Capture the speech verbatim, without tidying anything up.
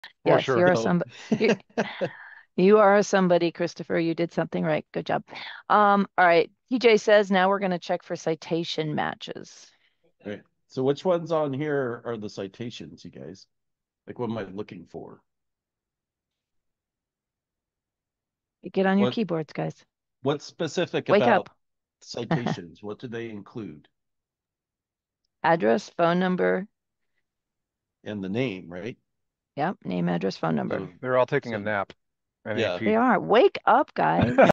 For Yes, sure. you're So some you, you are somebody, Christopher. You did something right. Good job. Um, all right. T J says now we're going to check for citation matches. right. So which ones on here are the citations, you guys? Like what am I looking for? Get on your What keyboards, guys. what's specific Wake about up. citations? What do they include? Address, phone number. And the name, right? Yep, name, address, phone number. So They're all taking a so nap. yeah. They N A P. are. Wake up, guys.